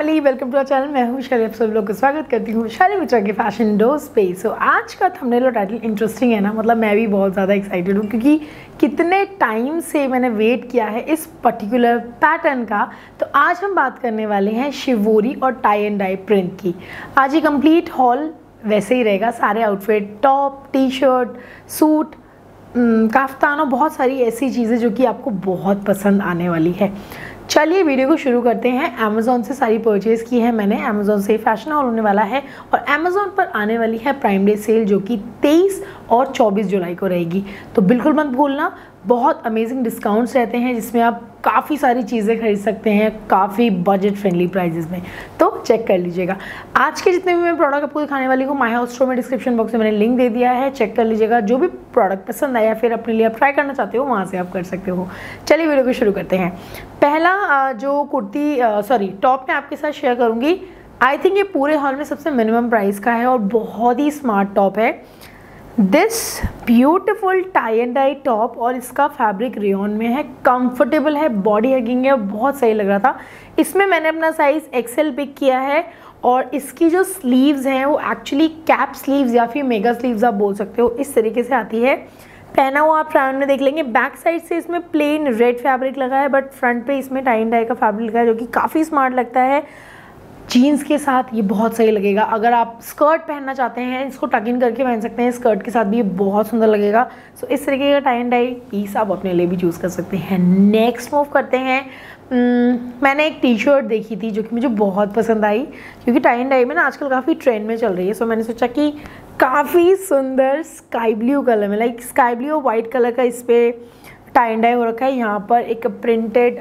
Family, welcome to our channel. मैं हूँ शैली, आप सब लोग का स्वागत करती हूँ शैली मित्रा के फैशन डोज पे। सो आज का थंबनेल और टाइटल इंटरेस्टिंग है ना, मतलब मैं भी बहुत ज़्यादा एक्साइटेड हूँ क्योंकि कितने टाइम से मैंने वेट किया है इस पर्टिकुलर पैटर्न का। तो आज हम बात करने वाले हैं शिवोरी और टाई एंड डाई प्रिंट की। आज ये कंप्लीट हॉल वैसे ही रहेगा, सारे outfit, top, T shirt, suit, kaftan और बहुत सारी ऐसी चीज़ें जो कि आपको बहुत पसंद आने वाली है। चलिए वीडियो को शुरू करते हैं। अमेज़ॉन से सारी परचेज़ की है मैंने। अमेज़ॉन से फैशन हॉल होने वाला है और अमेज़ॉन पर आने वाली है प्राइम डे सेल जो कि 23 और 24 जुलाई को रहेगी। तो बिल्कुल मत भूलना, बहुत अमेजिंग डिस्काउंट्स रहते हैं जिसमें आप काफ़ी सारी चीज़ें खरीद सकते हैं काफ़ी बजट फ्रेंडली प्राइजेस में। तो चेक कर लीजिएगा। आज के जितने भी मैं प्रोडक्ट आपको दिखाने वाली हूँ, माय हाउस स्टोर में डिस्क्रिप्शन बॉक्स में मैंने लिंक दे दिया है, चेक कर लीजिएगा। जो भी प्रोडक्ट पसंद आया फिर अपने लिए आप ट्राई करना चाहते हो वहाँ से आप कर सकते हो। चलिए वीडियो को शुरू करते हैं। पहला जो टॉप मैं आपके साथ शेयर करूँगी, आई थिंक ये पूरे हॉल में सबसे मिनिमम प्राइस का है और बहुत ही स्मार्ट टॉप है। This beautiful tie and dye top, और इसका फैब्रिक रेयॉन में है, कंफर्टेबल है, बॉडी हगिंग है, बहुत सही लग रहा था। इसमें मैंने अपना साइज एक्सेल पिक किया है और इसकी जो स्लीव्स हैं वो एक्चुअली कैप स्लीव्स या फिर मेगा स्लीव्स आप बोल सकते हो, इस तरीके से आती है। पहना हुआ आप फ्रंट में देख लेंगे। बैक साइड से इसमें प्लेन रेड फैब्रिक लगा है, बट फ्रंट पे इसमें टाई एंड डाई का फैब्रिक लगा है जो कि काफ़ी स्मार्ट लगता है। जीन्स के साथ ये बहुत सही लगेगा। अगर आप स्कर्ट पहनना चाहते हैं, इसको टक इन करके पहन सकते हैं, स्कर्ट के साथ भी ये बहुत सुंदर लगेगा। सो इस तरीके का टाई एंड डाई पीस आप अपने लिए भी चूज़ कर सकते हैं। नेक्स्ट मूव करते हैं। मैंने एक टी शर्ट देखी थी जो कि मुझे बहुत पसंद आई क्योंकि टाई एंड डाई में ना आजकल काफ़ी ट्रेंड में चल रही है। सो मैंने सोचा कि काफ़ी सुंदर स्काई ब्लू कलर में, लाइक स्काई ब्लू और वाइट कलर का इस पर टाई एंड डाई हो रखा है। यहाँ पर एक प्रिंटेड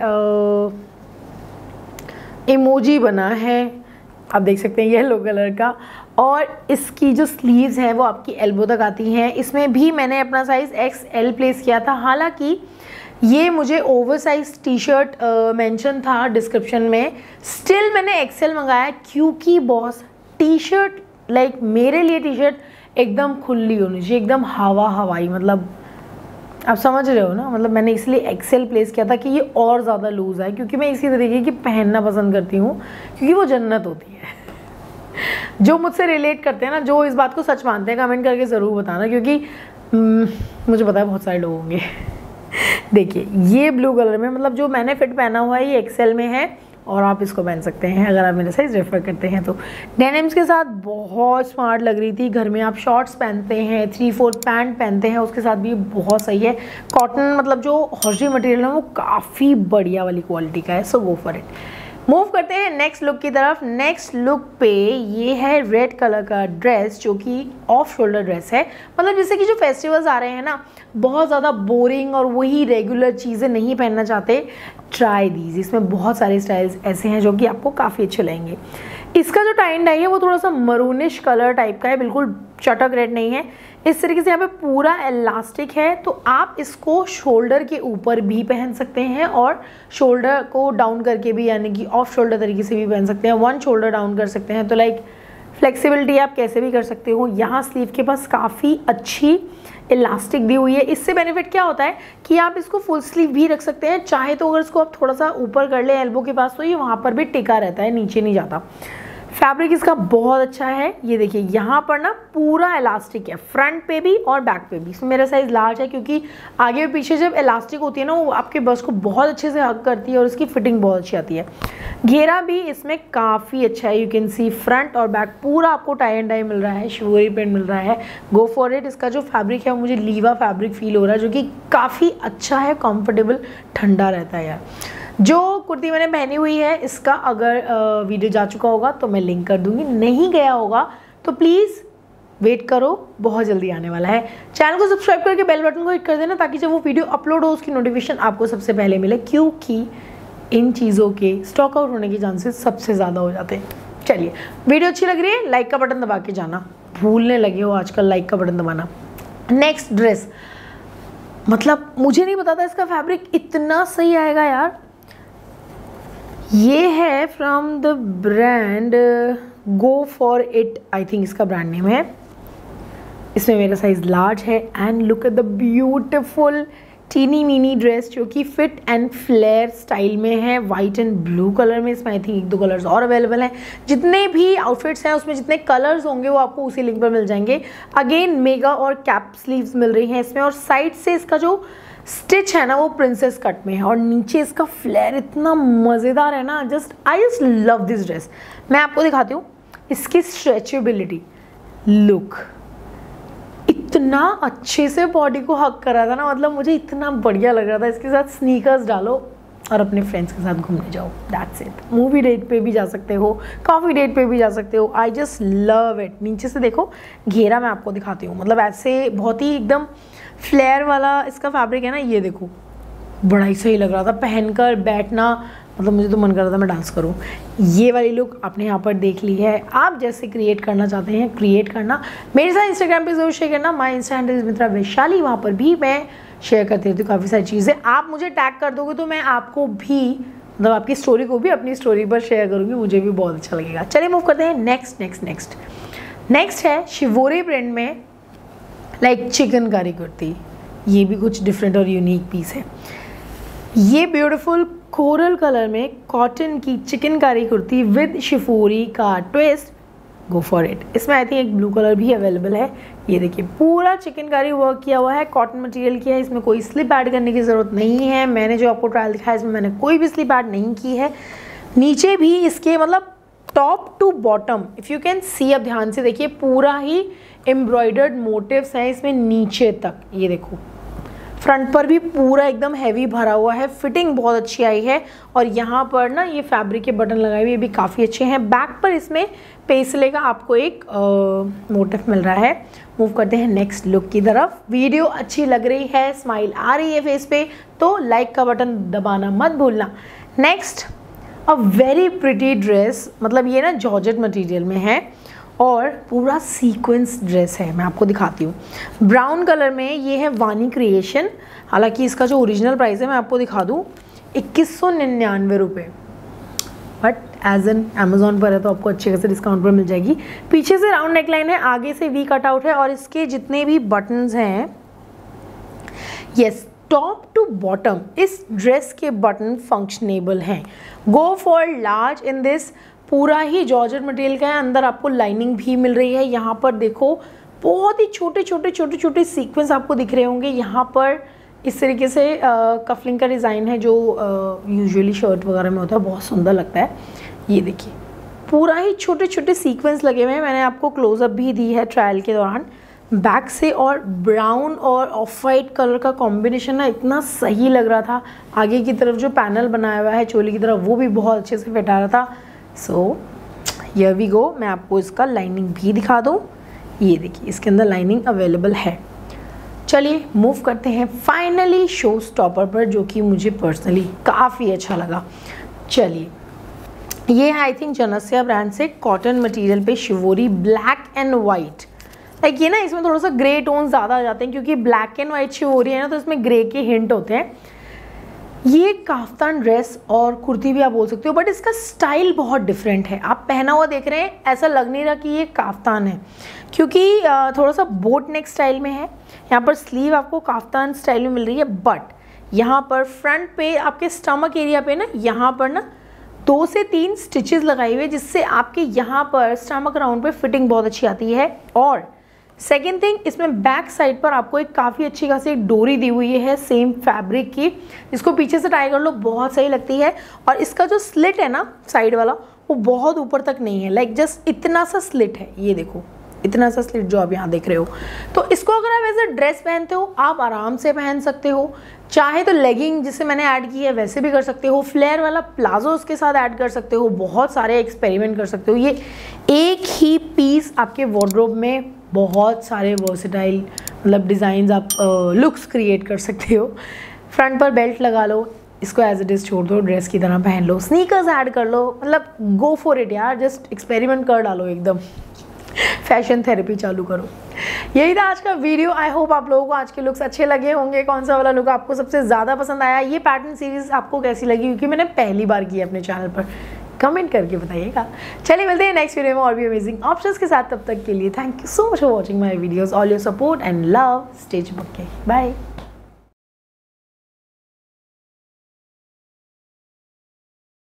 इमोजी बना है, आप देख सकते हैं येलो कलर का, और इसकी जो स्लीव्स हैं वो आपकी एल्बो तक आती हैं। इसमें भी मैंने अपना साइज़ XL प्लेस किया था। हालांकि ये मुझे ओवरसाइज टी शर्ट मेंशन था डिस्क्रिप्शन में, स्टिल मैंने XL मंगाया क्योंकि बॉस टी शर्ट, लाइक मेरे लिए टी शर्ट एकदम खुली होनी चाहिए, एकदम हवाई, मतलब आप समझ रहे हो ना। मतलब मैंने इसलिए XL प्लेस किया था कि ये और ज़्यादा लूज़ है, क्योंकि मैं इसी तरीके की पहनना पसंद करती हूँ क्योंकि वो जन्नत होती है। जो मुझसे रिलेट करते हैं ना, जो इस बात को सच मानते हैं, कमेंट करके ज़रूर बताना, क्योंकि मुझे पता है बहुत सारे लोग होंगे। देखिए ये ब्लू कलर में, मतलब जो मैंने फिट पहना हुआ है ये XL में है और आप इसको पहन सकते हैं अगर आप मेरा साइज रेफर करते हैं तो। डेनिम्स के साथ बहुत स्मार्ट लग रही थी। घर में आप शॉर्ट्स पहनते हैं, 3/4 पैंट पहनते हैं, उसके साथ भी बहुत सही है। कॉटन, मतलब जो हॉर्सी मटेरियल है वो काफ़ी बढ़िया वाली क्वालिटी का है। So go for it. Move करते हैं नेक्स्ट लुक की तरफ। नेक्स्ट लुक पे ये है रेड कलर का ड्रेस जो कि ऑफ शोल्डर ड्रेस है। मतलब जैसे कि जो फेस्टिवल्स आ रहे हैं ना, बहुत ज़्यादा बोरिंग और वही रेगुलर चीज़ें नहीं पहनना चाहते, ट्राई दीज। इसमें बहुत सारे स्टाइल्स ऐसे हैं जो कि आपको काफ़ी अच्छे लगेंगे। इसका जो टाई एंड डाई है वो थोड़ा सा मरूनिश कलर टाइप का है, बिल्कुल चटक रेड नहीं है। इस तरीके से यहाँ पे पूरा इलास्टिक है, तो आप इसको शोल्डर के ऊपर भी पहन सकते हैं और शोल्डर को डाउन करके भी, यानी कि ऑफ शोल्डर तरीके से भी पहन सकते हैं। वन शोल्डर डाउन कर सकते हैं, तो लाइक फ्लेक्सिबिलिटी आप कैसे भी कर सकते हो। यहाँ स्लीव के पास काफ़ी अच्छी इलास्टिक दी हुई है। इससे बेनिफिट क्या होता है कि आप इसको फुल स्लीव भी रख सकते हैं, चाहे तो अगर इसको आप थोड़ा सा ऊपर कर ले एल्बो के पास तो ये वहाँ पर भी टिका रहता है, नीचे नहीं जाता। फैब्रिक इसका बहुत अच्छा है। ये देखिए यहाँ पर ना पूरा इलास्टिक है, फ्रंट पे भी और बैक पे भी। इसमें मेरा साइज लार्ज है क्योंकि आगे और पीछे जब इलास्टिक होती है ना वो आपके बस को बहुत अच्छे से हग करती है और इसकी फिटिंग बहुत अच्छी आती है। घेरा भी इसमें काफ़ी अच्छा है। यू कैन सी फ्रंट और बैक पूरा आपको टाई एंड डाई मिल रहा है, शिवोरी प्रिंट मिल रहा है। Go for it. इसका जो फैब्रिक है वो मुझे लीवा फैब्रिक फील हो रहा है जो कि काफ़ी अच्छा है, कंफर्टेबल, ठंडा रहता है यार। जो कुर्ती मैंने पहनी हुई है इसका अगर वीडियो जा चुका होगा तो मैं लिंक कर दूंगी, नहीं गया होगा तो प्लीज़ वेट करो, बहुत जल्दी आने वाला है। चैनल को सब्सक्राइब करके बेल बटन को हिट कर देना ताकि जब वो वीडियो अपलोड हो उसकी नोटिफिकेशन आपको सबसे पहले मिले, क्योंकि इन चीज़ों के स्टॉक आउट होने के चांसेस सबसे ज़्यादा हो जाते हैं। चलिए, वीडियो अच्छी लग रही है लाइक का बटन दबा के जाना, भूलने लगे हो आजकल लाइक का बटन दबाना। नेक्स्ट ड्रेस, मतलब मुझे नहीं पता था इसका फैब्रिक इतना सही आएगा यार। ये है from the brand go for it, I think इसका ब्रांड नेम है। इसमें मेरा साइज लार्ज है and look at the beautiful teeny mini dress जो कि फिट एंड फ्लेयर स्टाइल में है, वाइट एंड ब्लू कलर में। इसमें आई थिंक 1-2 कलर्स और अवेलेबल हैं। जितने भी आउटफिट्स हैं उसमें जितने कलर्स होंगे वो आपको उसी लिंक पर मिल जाएंगे। अगेन मेगा और कैप स्लीव्स मिल रही हैं इसमें, और साइड से इसका जो स्टिच है ना वो प्रिंसेस कट में है, और नीचे इसका फ्लेयर इतना मज़ेदार है ना, I just love this dress. मैं आपको दिखाती हूँ इसकी स्ट्रेचेबिलिटी, लुक इतना अच्छे से बॉडी को हक कर रहा था ना, मतलब मुझे इतना बढ़िया लग रहा था। इसके साथ स्नीकर्स डालो और अपने फ्रेंड्स के साथ घूमने जाओ, दैट्स इट। मूवी डेट पे भी जा सकते हो, कॉफ़ी डेट पे भी जा सकते हो। I just love it. नीचे से देखो घेरा मैं आपको दिखाती हूँ, मतलब ऐसे बहुत ही एकदम फ्लेयर वाला इसका फैब्रिक है ना, ये देखो बड़ा ही सही लग रहा था पहनकर बैठना, मतलब मुझे तो मन कर रहा था मैं डांस करूँ। ये वाली लुक आपने यहाँ पर देख ली है। आप जैसे क्रिएट करना चाहते हैं क्रिएट करना, मेरे साथ इंस्टाग्राम पे जरूर शेयर करना। My insta handle is Mitra Vaishali, वहाँ पर भी मैं शेयर करती रहती हूँ काफ़ी सारी चीज़ें। आप मुझे टैग कर दोगे तो मैं आपको भी, मतलब आपकी स्टोरी को भी अपनी स्टोरी पर शेयर करूँगी, मुझे भी बहुत अच्छा लगेगा। चलिए मूव करते हैं नेक्स्ट है शिवोरी प्रिंट में लाइक चिकनकारी कुर्ती। ये भी कुछ डिफरेंट और यूनिक पीस है। ये ब्यूटीफुल कोरल कलर में कॉटन की चिकनकारी कुर्ती विद शिफोरी का ट्विस्ट, गो फॉर इट। इसमें आई थिंक एक ब्लू कलर भी अवेलेबल है। ये देखिए पूरा चिकनकारी वर्क किया हुआ है, कॉटन मटेरियल किया है, इसमें कोई स्लिप ऐड करने की ज़रूरत नहीं है। मैंने जो आपको ट्रायल दिखाया इसमें मैंने कोई भी स्लिप ऐड नहीं की है। नीचे भी इसके मतलब top to bottom if you can see, अब ध्यान से देखिए, पूरा ही एम्ब्रॉयडर्ड मोटिव्स हैं इसमें नीचे तक। ये देखो फ्रंट पर भी पूरा एकदम हैवी भरा हुआ है, फिटिंग बहुत अच्छी आई है, और यहाँ पर ना ये फैब्रिक के बटन लगाए हुए भी काफ़ी अच्छे हैं। बैक पर इसमें पेसले का आपको एक मोटिव मिल रहा है। मूव करते हैं नेक्स्ट लुक की तरफ। वीडियो अच्छी लग रही है, स्माइल आ रही है फेस पे, तो लाइक का बटन दबाना मत भूलना। Next a very pretty dress, मतलब ये ना जॉर्जेट मटेरियल में है और पूरा सीक्वेंस ड्रेस है। मैं आपको दिखाती हूँ, ब्राउन कलर में ये है वानी क्रिएशन। हालांकि इसका जो ओरिजिनल प्राइस है मैं आपको दिखा दूँ 2199 रुपये, बट एज एन अमेजोन पर है तो आपको अच्छे खासे डिस्काउंट पर मिल जाएगी। पीछे से राउंड नेकलाइन है, आगे से वी कट आउट है, और इसके जितने भी बटन्स हैं, यस, टॉप टू बॉटम इस ड्रेस के बटन फंक्शनेबल हैं। Go for large in this. पूरा ही जॉर्जेट मटेरियल का है, अंदर आपको लाइनिंग भी मिल रही है। यहाँ पर देखो बहुत ही छोटे छोटे सीक्वेंस आपको दिख रहे होंगे। यहाँ पर इस तरीके से कफलिंग का डिज़ाइन है जो यूजुअली शर्ट वगैरह में होता है, बहुत सुंदर लगता है। ये देखिए पूरा ही छोटे छोटे सीक्वेंस लगे हुए हैं। मैंने आपको क्लोजअप भी दी है ट्रायल के दौरान बैक से, और ब्राउन और ऑफ वाइट कलर का कॉम्बिनेशन ना इतना सही लग रहा था। आगे की तरफ जो पैनल बनाया हुआ है चोली की तरफ वो भी बहुत अच्छे से फिट आ रहा था। So here we go. मैं आपको इसका लाइनिंग भी दिखा दूँ। ये देखिए इसके अंदर लाइनिंग अवेलेबल है। चलिए मूव करते हैं फाइनली शो स्टॉपर पर, जो कि मुझे पर्सनली काफ़ी अच्छा लगा। चलिए ये है आई थिंक जनस्या ब्रांड से कॉटन मटेरियल पे shibori black and white. Like ये ना इसमें थोड़ा सा ग्रे टोन ज़्यादा आ जाते हैं क्योंकि ब्लैक एंड वाइट शिवोरी है ना, तो इसमें ग्रे के हिंट होते हैं। ये काफ्तान ड्रेस और कुर्ती भी आप बोल सकते हो, बट इसका स्टाइल बहुत डिफरेंट है। आप पहना हुआ देख रहे हैं, ऐसा लग नहीं रहा कि ये काफ्तान है, क्योंकि थोड़ा सा बोट नेक स्टाइल में है। यहाँ पर स्लीव आपको काफ्तान स्टाइल में मिल रही है, बट यहाँ पर फ्रंट पे आपके स्टमक एरिया पे ना, यहाँ पर ना 2 से 3 स्टिचेस लगाई हुई है, जिससे आपके यहाँ पर स्टमक राउंड पे फिटिंग बहुत अच्छी आती है। और सेकेंड थिंग, इसमें बैक साइड पर आपको एक काफ़ी अच्छी खासी एक डोरी दी हुई है सेम फैब्रिक की, जिसको पीछे से टाई कर लो, बहुत सही लगती है। और इसका जो स्लिट है ना साइड वाला, वो बहुत ऊपर तक नहीं है, लाइक जस्ट इतना सा स्लिट है। ये देखो इतना सा स्लिट जो आप यहाँ देख रहे हो। तो इसको अगर आप ऐसे ड्रेस पहनते हो आप आराम से पहन सकते हो, चाहे तो लेगिंग जिसे मैंने ऐड की है वैसे भी कर सकते हो, फ्लेयर वाला प्लाजो उसके साथ ऐड कर सकते हो, बहुत सारे एक्सपेरिमेंट कर सकते हो। ये एक ही पीस आपके वार्डरोब में बहुत सारे वर्सेटाइल मतलब डिज़ाइंस आप लुक्स क्रिएट कर सकते हो। फ्रंट पर बेल्ट लगा लो, इसको एज इट इज़ छोड़ दो, ड्रेस की तरह पहन लो, स्नीकर्स ऐड कर लो, मतलब गो फॉर इट यार, जस्ट एक्सपेरिमेंट कर डालो, एकदम फैशन थेरेपी चालू करो। यही था आज का वीडियो। आई होप आप लोगों को आज के लुक्स अच्छे लगे होंगे। कौन सा वाला लुक आपको सबसे ज़्यादा पसंद आया, ये पैटर्न सीरीज आपको कैसी लगी, क्योंकि मैंने पहली बार की है अपने चैनल पर, कमेंट करके बताइएगा। चलिए मिलते हैं नेक्स्ट वीडियो में और भी अमेजिंग ऑप्शंस के साथ। तब तक के लिए thank you so much for watching my videos, all your support and love, stay चिपके, बाय।